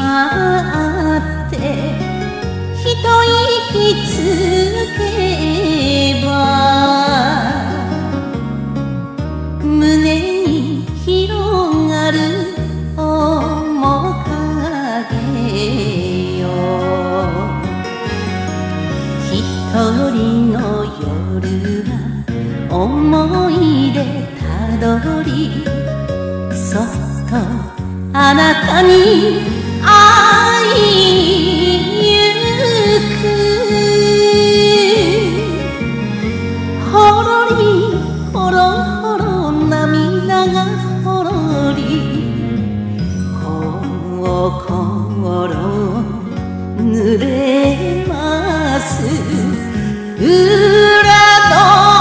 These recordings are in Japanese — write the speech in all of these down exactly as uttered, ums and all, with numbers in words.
あって一息つけば胸に広がる面影よ一人の夜は思い出たどりそっとあなたに会いに行くほろりほろほろ涙がほろり心濡れます裏通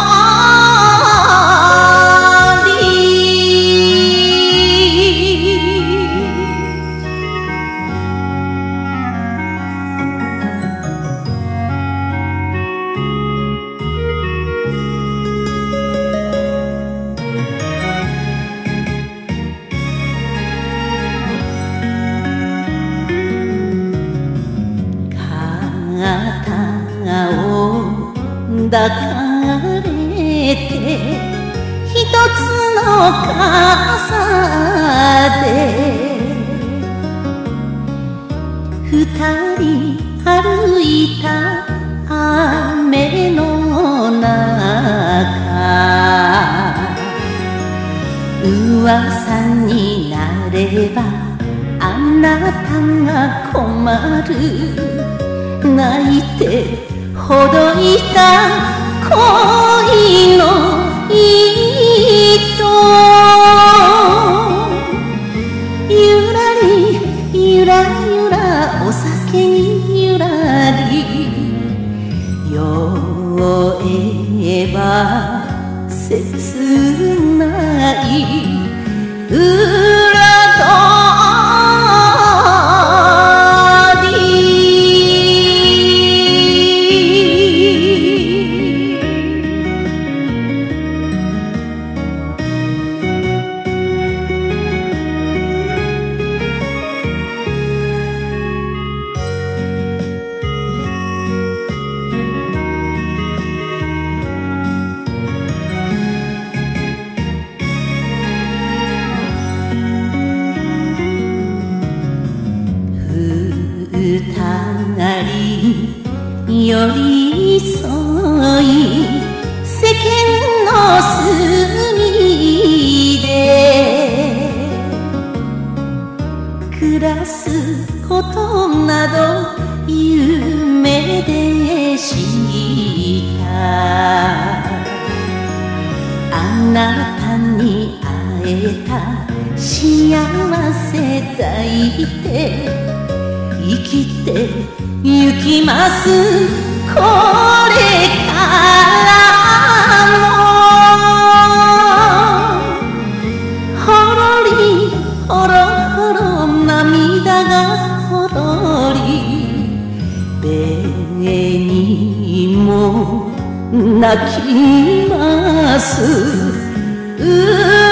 抱かれて一つの傘で二人歩いた雨の中噂になればあなたが困る泣いてほどいた恋の糸ゆらりゆらゆらお酒にゆらり酔えば切ない裏と寄り添い世間の隅で暮らすことなど夢でしたあなたに会えた幸せ抱いて生きて行きますこれからもほろりほろほろ涙がほろり紅も泣きます